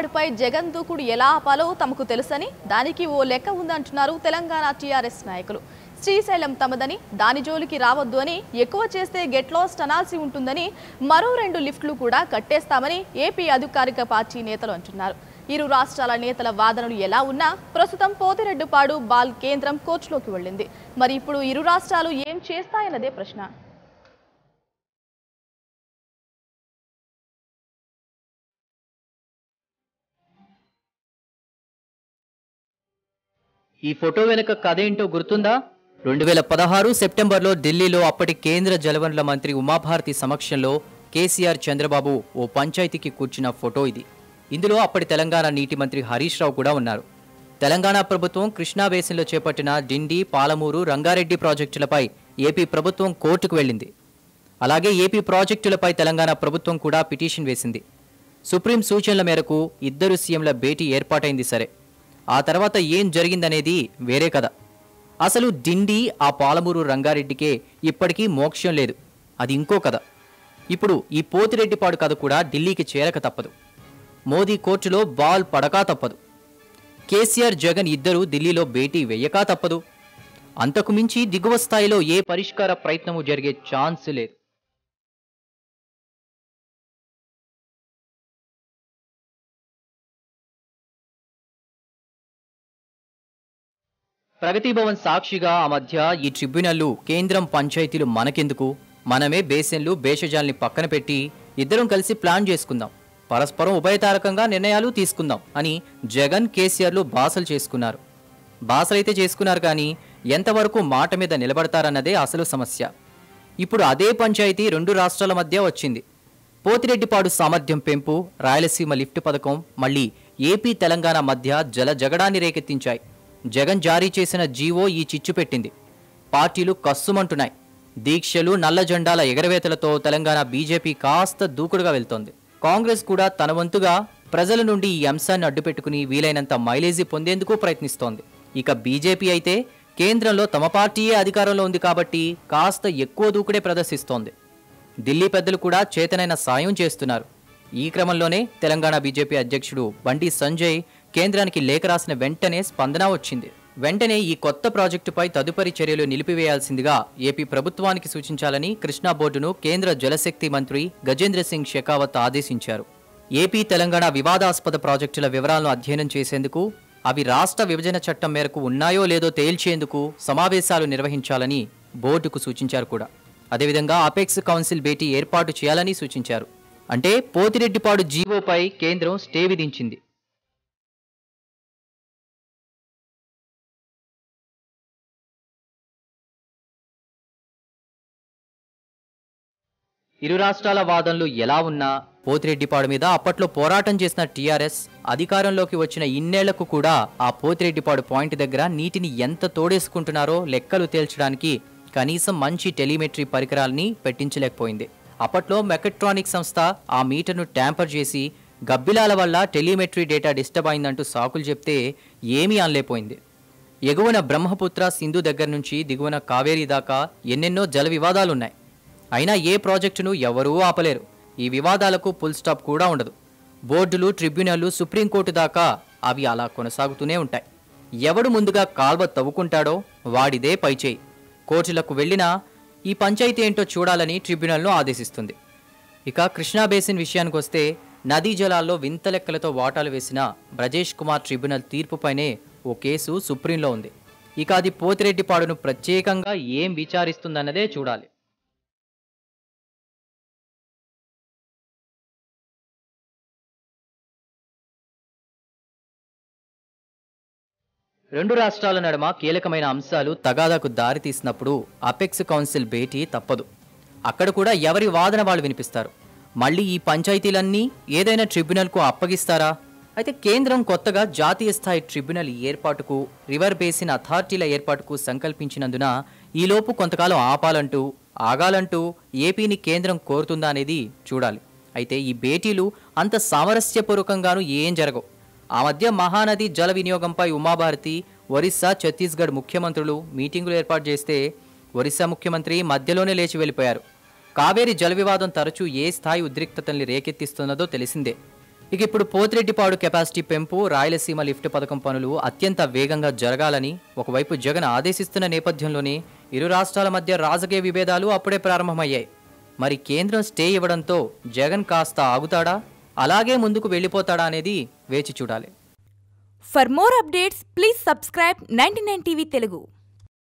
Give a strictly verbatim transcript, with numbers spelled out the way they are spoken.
పోతిరెడ్డిపాడుపై జగన్ దూకుడు ఎలా ఆపాలో తమకు తెలుసని దానికి ఓ లెక్క ఉందంటున్నారు తెలంగాణ టీఆర్ఎస్ నాయకులు. శ్రీశైలం తమదని, దాని జోలికి రావద్దు అని, ఎక్కువ చేస్తే గెట్ లాస్ట్ అనాల్సి ఉంటుందని, మరో రెండు లిఫ్ట్లు కూడా కట్టేస్తామని ఏపీ అధికారిక పార్టీ నేతలు అంటున్నారు. ఇరు రాష్ట్రాల నేతల వాదనలు ఎలా ఉన్నా ప్రస్తుతం పోతిరెడ్డిపాడు బాల్ కేంద్రం కోర్టులోకి వెళ్ళింది. మరి ఇప్పుడు ఇరు రాష్ట్రాలు ఏం చేస్తాయన్నదే ప్రశ్న. ఈ ఫోటో వెనుక కథ ఏంటో గుర్తుందా? రెండు వేల పదహారు సెప్టెంబర్లో ఢిల్లీలో అప్పటి కేంద్ర జలవనరుల మంత్రి ఉమాభారతి సమక్షంలో కేసీఆర్, చంద్రబాబు ఓ పంచాయతీకి కూర్చున్న ఫోటో ఇది. ఇందులో అప్పటి తెలంగాణ నీటి మంత్రి హరీష్ రావు కూడా ఉన్నారు. తెలంగాణ ప్రభుత్వం కృష్ణా బేసిన్లో చేపట్టిన డిండి, పాలమూరు, రంగారెడ్డి ప్రాజెక్టులపై ఏపీ ప్రభుత్వం కోర్టుకు వెళ్ళింది. అలాగే ఏపీ ప్రాజెక్టులపై తెలంగాణ ప్రభుత్వం కూడా పిటిషన్ వేసింది. సుప్రీం సూచనల మేరకు ఇద్దరు సీఎంల భేటీ ఏర్పాటైంది. సరే, ఆ తర్వాత ఏం జరిగిందనేది వేరే కథ. అసలు డిండి, ఆ పాలమూరు, రంగారెడ్డికే ఇప్పటికీ మోక్షం లేదు. అది ఇంకో కథ. ఇప్పుడు ఈ పోతిరెడ్డిపాడు కథ కూడా ఢిల్లీకి చేరక తప్పదు. మోదీ కోర్టులో బాల్ పడకా తప్పదు. కేసీఆర్, జగన్ ఇద్దరు ఢిల్లీలో భేటీ వెయ్యకా తప్పదు. అంతకు మించి దిగువ స్థాయిలో ఏ పరిష్కార ప్రయత్నము జరిగే ఛాన్స్ లేదు. ప్రగతి భవన్ సాక్షిగా ఆ మధ్య ఈ ట్రిబ్యునల్లు, కేంద్రం, పంచాయతీలు మనకెందుకు, మనమే బేసిన్లు, భేషజాల్ని పక్కన పెట్టి ఇద్దరం కలిసి ప్లాన్ చేసుకుందాం, పరస్పరం ఉభయతారకంగా నిర్ణయాలు తీసుకుందాం అని జగన్, కేసీఆర్లు బాసలు చేసుకున్నారు. బాసలైతే చేసుకున్నారు, కానీ ఎంతవరకు మాట మీద నిలబడతారన్నదే అసలు సమస్య. ఇప్పుడు అదే పంచాయతీ రెండు రాష్ట్రాల మధ్య వచ్చింది. పోతిరెడ్డిపాడు సామర్థ్యం పెంపు, రాయలసీమ లిఫ్ట్ పథకం మళ్లీ ఏపీ, తెలంగాణ మధ్య జల జగడాన్ని రేకెత్తించాయి. జగన్ జారీ చేసిన జీవో ఈ చిచ్చు పెట్టింది. పార్టీలు కస్సుమంటున్నాయి. దీక్షలు, నల్ల జెండాల ఎగరవేతలతో తెలంగాణ బీజేపీ కాస్త దూకుడుగా వెళ్తోంది. కాంగ్రెస్ కూడా తన వంతుగా ప్రజల నుండి ఈ అంశాన్ని అడ్డుపెట్టుకుని వీలైనంత మైలేజీ పొందేందుకు ప్రయత్నిస్తోంది. ఇక బీజేపీ అయితే కేంద్రంలో తమ పార్టీయే అధికారంలో ఉంది కాబట్టి కాస్త ఎక్కువ దూకుడే ప్రదర్శిస్తోంది. ఢిల్లీ పెద్దలు కూడా చేతనైన సాయం చేస్తున్నారు. ఈ క్రమంలోనే తెలంగాణ బీజేపీ అధ్యక్షుడు బండి సంజయ్ కేంద్రానికి లేఖ రాసిన వెంటనే స్పందన వచ్చింది. వెంటనే ఈ కొత్త ప్రాజెక్టుపై తదుపరి చర్యలు నిలిపివేయాల్సిందిగా ఏపీ ప్రభుత్వానికి సూచించాలని కృష్ణా బోర్డును కేంద్ర జలశక్తి మంత్రి గజేంద్ర సింగ్ షెకావత్ ఆదేశించారు. ఏపీ, తెలంగాణ వివాదాస్పద ప్రాజెక్టుల వివరాలను అధ్యయనం చేసేందుకు, అవి రాష్ట్ర విభజన చట్టం మేరకు ఉన్నాయో లేదో తేల్చేందుకు సమావేశాలు నిర్వహించాలని బోర్డుకు సూచించారు కూడా. అదేవిధంగా అపెక్స్ కౌన్సిల్ భేటీ ఏర్పాటు చేయాలని సూచించారు. అంటే పోతిరెడ్డిపాడు జీవోపై కేంద్రం స్టే విధించింది. ఇరు రాష్ట్రాల వాదనలు ఎలా ఉన్నా పోతిరెడ్డిపాడు మీద అప్పట్లో పోరాటం చేసిన టీఆర్ఎస్ అధికారంలోకి వచ్చిన ఇన్నేళ్లకు కూడా ఆ పోతిరెడ్డిపాడు పాయింట్ దగ్గర నీటిని ఎంత తోడేసుకుంటున్నారో లెక్కలు తేల్చడానికి కనీసం మంచి టెలిమెట్రీ పరికరాల్ని పెట్టించలేకపోయింది. అప్పట్లో మెకట్రానిక్ సంస్థ ఆ మీటర్ను ట్యాంపర్ చేసి గబ్బిలాల వల్ల టెలిమెట్రీ డేటా డిస్టర్బ్ అయిందంటూ సాకులు చెప్తే ఏమీ అనలేపోయింది. ఎగువన బ్రహ్మపుత్ర, సింధు దగ్గర నుంచి దిగువన కావేరీ దాకా ఎన్నెన్నో జల వివాదాలున్నాయి. అయినా ఏ ప్రాజెక్టును ఎవరూ ఆపలేరు. ఈ వివాదాలకు ఫుల్ స్టాప్ కూడా ఉండదు. బోర్డులు, ట్రిబ్యునల్లు, సుప్రీంకోర్టు దాకా అవి అలా కొనసాగుతూనే ఉంటాయి. ఎవడు ముందుగా కాల్వ తవ్వుకుంటాడో వాడిదే పైచేయి. కోర్టులకు వెళ్లినా ఈ పంచాయతీ ఏంటో చూడాలని ట్రిబ్యునల్ను ఆదేశిస్తుంది. ఇక కృష్ణా బేసిన్ విషయానికి వస్తే నదీ జలాల్లో వింత లెక్కలతో వాటాలు వేసిన బ్రజేష్ కుమార్ ట్రిబ్యునల్ తీర్పుపైనే ఓ కేసు సుప్రీంలో ఉంది. ఇక అది పోతిరెడ్డిపాడును ప్రత్యేకంగా ఏం విచారిస్తుందన్నదే చూడాలి. రెండు రాష్ట్రాల నడుమ కీలకమైన అంశాలు తగాదాకు దారితీసినప్పుడు అపెక్స్ కౌన్సిల్ భేటీ తప్పదు. అక్కడ కూడా ఎవరి వాదన వాళ్ళు వినిపిస్తారు. మళ్ళీ ఈ పంచాయతీలన్నీ ఏదైనా ట్రిబ్యునల్కు అప్పగిస్తారా? అయితే కేంద్రం కొత్తగా జాతీయ స్థాయి ట్రిబ్యునల్ ఏర్పాటుకు, రివర్ బేసిన్ అథారిటీల ఏర్పాటుకు సంకల్పించినందున ఈలోపు కొంతకాలం ఆపాలంటూ, ఆగాలంటూ ఏపీని కేంద్రం కోరుతుందా అనేది చూడాలి. అయితే ఈ భేటీలు అంత సామరస్యపూర్వకంగానూ ఏం జరగవు. ఆ మధ్య మహానది జల వినియోగంపై ఉమాభారతి, ఒరిస్సా, ఛత్తీస్గఢ్ ముఖ్యమంత్రులు మీటింగులు ఏర్పాటు చేస్తే ఒరిస్సా ముఖ్యమంత్రి మధ్యలోనే లేచి వెళ్ళిపోయారు. కావేరీ జల వివాదం తరచూ ఏ స్థాయి ఉద్రిక్తతల్ని రేకెత్తిస్తున్నదో తెలిసిందే. ఇక ఇప్పుడు పోతిరెడ్డిపాడు కెపాసిటీ పెంపు, రాయలసీమ లిఫ్ట్ పథకం పనులు అత్యంత వేగంగా జరగాలని ఒకవైపు జగన్ ఆదేశిస్తున్న నేపథ్యంలోనే ఇరు రాష్ట్రాల మధ్య రాజకీయ విభేదాలు అప్పుడే ప్రారంభమయ్యాయి. మరి కేంద్రం స్టే ఇవ్వడంతో జగన్ కాస్త ఆగుతాడా, అలాగే ముందుకు వెళ్ళిపోతాడా అనేది వేచి చూడాలి. For more updates please subscribe ninety nine TV Telugu.